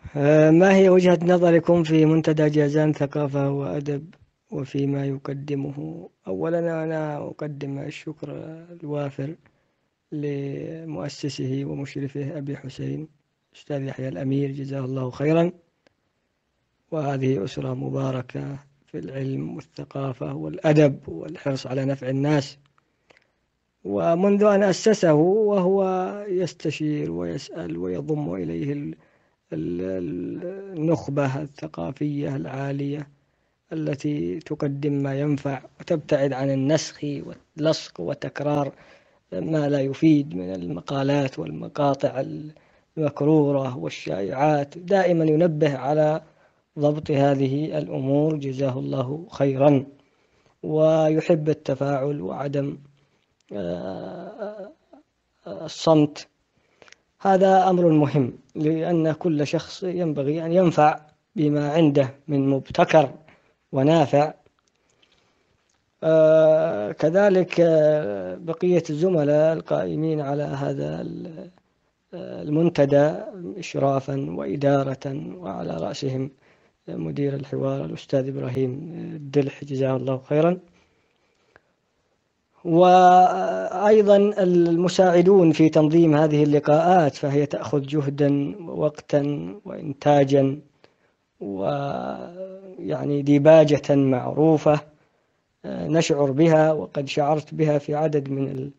ما هي وجهة نظركم في منتدى جازان ثقافة وأدب وفيما يقدمه؟ أولا أنا أقدم الشكر الوافر لمؤسسه ومشرفه أبي حسين أستاذ يحيى الأمير جزاه الله خيرا، وهذه أسرة مباركة في العلم والثقافة والأدب والحرص على نفع الناس. ومنذ أن أسسه وهو يستشير ويسأل ويضم إليه النخبة الثقافية العالية التي تقدم ما ينفع وتبتعد عن النسخ واللصق وتكرار ما لا يفيد من المقالات والمقاطع المكرورة والشائعات. دائما ينبه على ضبط هذه الأمور جزاه الله خيرا، ويحب التفاعل وعدم الصمت. هذا أمر مهم، لأن كل شخص ينبغي أن ينفع بما عنده من مبتكر ونافع. كذلك بقية الزملاء القائمين على هذا المنتدى إشرافا وإدارة، وعلى رأسهم مدير الحوار الأستاذ إبراهيم الدلح جزاه الله خيرا، وأيضا المساعدون في تنظيم هذه اللقاءات، فهي تأخذ جهدا ووقتا وإنتاجا ويعني ديباجة معروفة نشعر بها، وقد شعرت بها في عدد من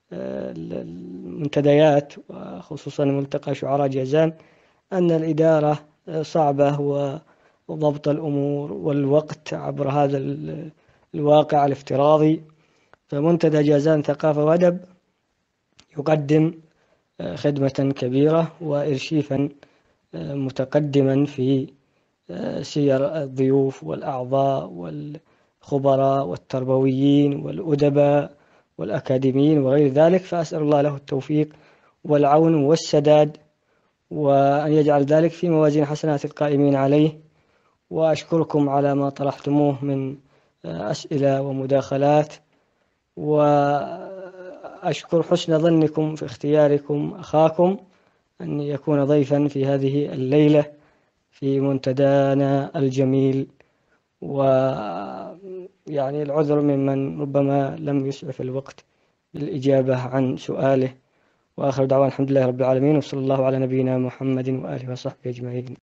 المنتديات وخصوصا ملتقى شعراء جازان، أن الإدارة صعبة وضبط الأمور والوقت عبر هذا الواقع الافتراضي. فمنتدى جازان ثقافة وأدب يقدم خدمة كبيرة وإرشيفا متقدما في سير الضيوف والأعضاء والخبراء والتربويين والأدباء والأكاديميين وغير ذلك. فأسأل الله له التوفيق والعون والسداد، وأن يجعل ذلك في موازين حسنات القائمين عليه. وأشكركم على ما طرحتموه من أسئلة ومداخلات، وأشكر حسن ظنكم في اختياركم أخاكم أن يكون ضيفا في هذه الليلة في منتدانا الجميل، ويعني العذر ممن ربما لم يسعف الوقت بالإجابة عن سؤاله. وآخر دعوان الحمد لله رب العالمين، وصلى الله على نبينا محمد وآله وصحبه أجمعين.